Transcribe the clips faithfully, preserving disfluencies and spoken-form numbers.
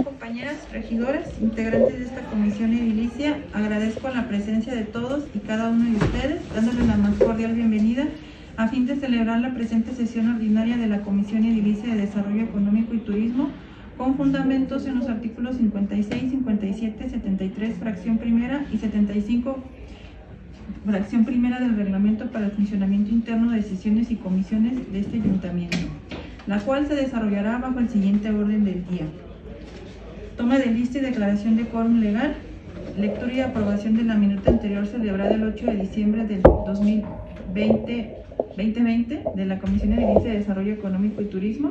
Compañeras regidoras, integrantes de esta comisión edilicia, agradezco la presencia de todos y cada uno de ustedes, dándoles la más cordial bienvenida a fin de celebrar la presente sesión ordinaria de la Comisión Edilicia de Desarrollo Económico y Turismo, con fundamentos en los artículos cincuenta y seis, cincuenta y siete, setenta y tres, fracción primera y setenta y cinco, fracción primera del Reglamento para el Funcionamiento Interno de Sesiones y Comisiones de este Ayuntamiento, la cual se desarrollará bajo el siguiente orden del día. Toma de lista y declaración de quórum legal. Lectura y aprobación de la minuta anterior celebrada el ocho de diciembre del dos mil veinte de la Comisión Edilicia de Desarrollo Económico y Turismo.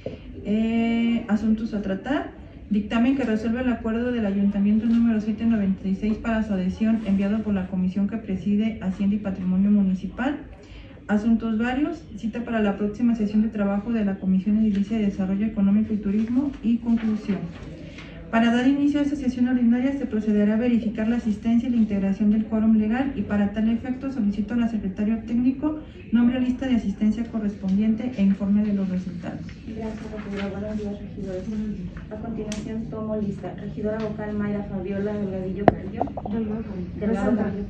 Eh, asuntos a tratar. Dictamen que resuelve el acuerdo del Ayuntamiento número setecientos noventa y seis para su adhesión, enviado por la comisión que preside Hacienda y Patrimonio Municipal. Asuntos varios. Cita para la próxima sesión de trabajo de la Comisión Edilicia de Desarrollo Económico y Turismo. Y conclusión. Para dar inicio a esta sesión ordinaria se procederá a verificar la asistencia y la integración del quórum legal, y para tal efecto solicito al secretario técnico nombre lista de asistencia correspondiente e informe de los resultados. Gracias, regidora. Buenos días, regidores. A continuación tomo lista. Regidora vocal Mayra Fabiola Delgadillo Carrillo. Delgado Carrillo.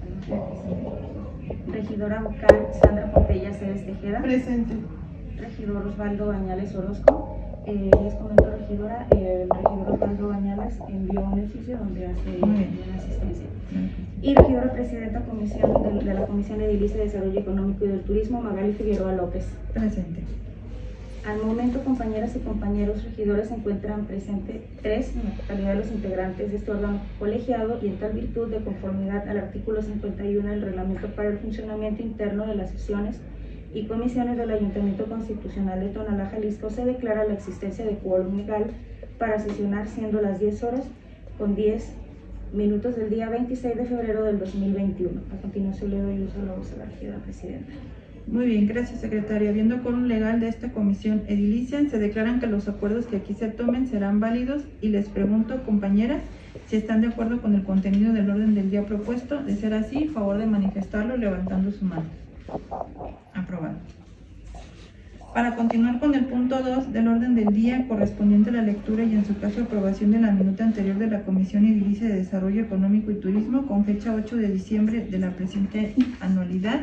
Regidora vocal Sandra Popella Cédez Tejeda. Presente. Regidor Osvaldo Bañales Orozco. Eh, les comento, regidora, eh, el regidor Osvaldo Bañales envió un oficio donde hace una asistencia. Y regidora presidenta comisión de, de la Comisión Edilicia de Desarrollo Económico y del Turismo, Magali Figueroa López. Presente. Al momento, compañeras y compañeros regidores, se encuentran presentes tres en la totalidad de los integrantes de este órgano colegiado, y en tal virtud, de conformidad al artículo cincuenta y uno del Reglamento para el Funcionamiento Interno de las Sesiones y Comisiones del Ayuntamiento Constitucional de Tonalá, Jalisco, se declara la existencia de quórum legal para sesionar, siendo las diez horas con diez minutos del día veintiséis de febrero del dos mil veintiuno. A continuación le doy uso a la voz a la regidora presidenta. Muy bien, gracias, secretaria. Habiendo quórum legal de esta comisión edilicia, se declaran que los acuerdos que aquí se tomen serán válidos, y les pregunto, compañeras, si están de acuerdo con el contenido del orden del día propuesto. De ser así, favor de manifestarlo levantando su mano. Aprobado. Para continuar con el punto dos del orden del día, correspondiente a la lectura y en su caso aprobación de la minuta anterior de la Comisión Edilicia de Desarrollo Económico y Turismo, con fecha ocho de diciembre de la presente anualidad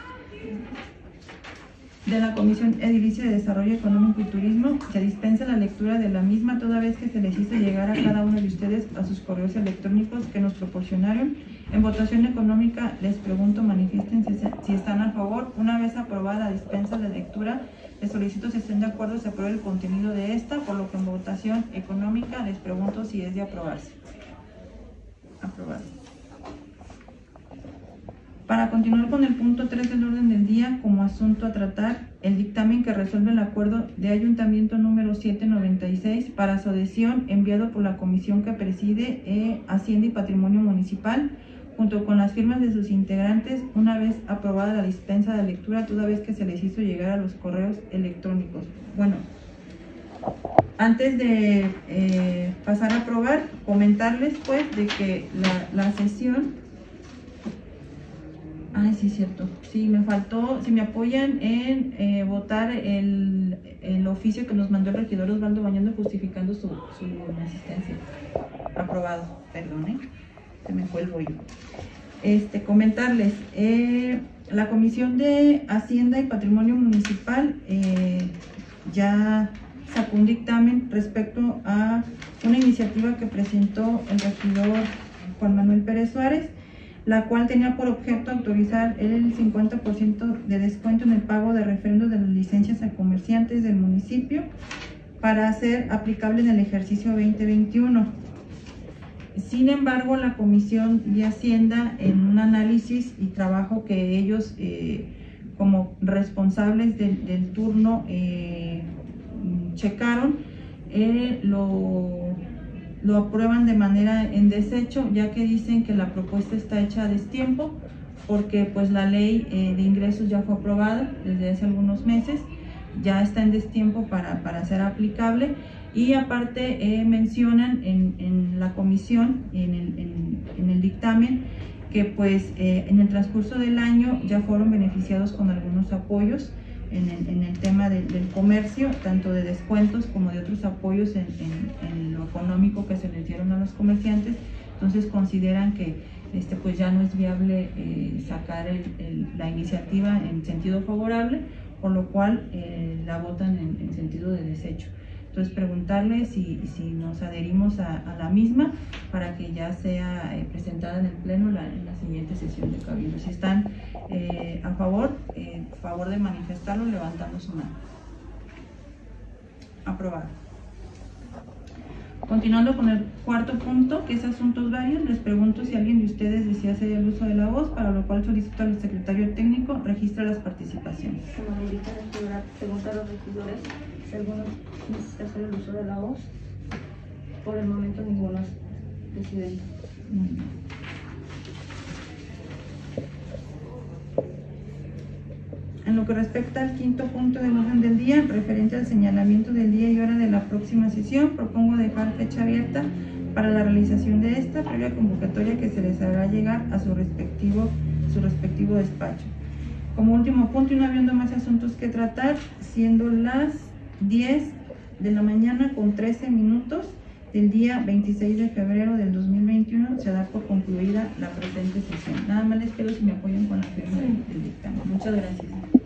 de la Comisión Edilicia de Desarrollo Económico y Turismo, se dispensa la lectura de la misma, toda vez que se les hizo llegar a cada uno de ustedes a sus correos electrónicos que nos proporcionaron. En votación económica, les pregunto, manifiesten si, si están a favor. Una vez aprobada la dispensa de lectura, les solicito si estén de acuerdo se apruebe el contenido de esta, por lo que en votación económica les pregunto si es de aprobarse. Aprobado. Para continuar con el punto tres del orden del día, como asunto a tratar, el dictamen que resuelve el acuerdo de Ayuntamiento número setecientos noventa y seis para su adhesión, enviado por la comisión que preside eh, Hacienda y Patrimonio Municipal, junto con las firmas de sus integrantes, una vez aprobada la dispensa de lectura, toda vez que se les hizo llegar a los correos electrónicos. Bueno, antes de eh, pasar a aprobar, comentarles pues de que la, la sesión... Ay, sí, cierto. Sí, me faltó, si me apoyan en eh, votar el, el oficio que nos mandó el regidor Osvaldo Bañando justificando su, su asistencia. Aprobado, perdón, ¿eh? Se me fue el rollo. Este, comentarles, eh, la Comisión de Hacienda y Patrimonio Municipal eh, ya sacó un dictamen respecto a una iniciativa que presentó el regidor Juan Manuel Pérez Suárez, la cual tenía por objeto autorizar el cincuenta por ciento de descuento en el pago de referendos de las licencias a comerciantes del municipio para ser aplicable en el ejercicio veinte veintiuno. Sin embargo, la Comisión de Hacienda, en un análisis y trabajo que ellos eh, como responsables del, del turno eh, checaron, eh, lo... lo aprueban de manera en desecho, ya que dicen que la propuesta está hecha a destiempo, porque pues la ley eh, de ingresos ya fue aprobada desde hace algunos meses, ya está en destiempo para, para ser aplicable, y aparte eh, mencionan en, en la comisión, en el, en, en el dictamen, que pues eh, en el transcurso del año ya fueron beneficiados con algunos apoyos en el, en el tema de, del comercio, tanto de descuentos como de otros apoyos en, en, en lo económico que se les dieron a los comerciantes. Entonces consideran que este, pues ya no es viable eh, sacar el, el, la iniciativa en sentido favorable, por lo cual eh, la votan en, en sentido de desecho. Entonces preguntarle si, si nos adherimos a, a la misma para que ya sea eh, presentada en el Pleno la, en la siguiente sesión de Cabildo. Si están eh, a favor, eh, favor de manifestarlo levantando su mano. Aprobado. Continuando con el cuarto punto, que es asuntos varios, les pregunto si alguien de ustedes desea hacer el uso de la voz, para lo cual solicito al secretario técnico registre las participaciones. Como me indica la señora, pregunta a los regidores si alguno necesita hacer el uso de la voz. Por el momento ninguno, presidente. Muy bien. En lo que respecta al quinto punto del orden del día, referente al señalamiento del día y hora de la próxima sesión, propongo dejar fecha abierta para la realización de esta previa convocatoria que se les hará llegar a su respectivo, su respectivo despacho. Como último punto, y no habiendo más asuntos que tratar, siendo las diez de la mañana con trece minutos del día veintiséis de febrero del dos mil veintiuno, se da por concluida la presente sesión. Nada más les pido si me apoyan con la firma del, del dictamen. Muchas gracias.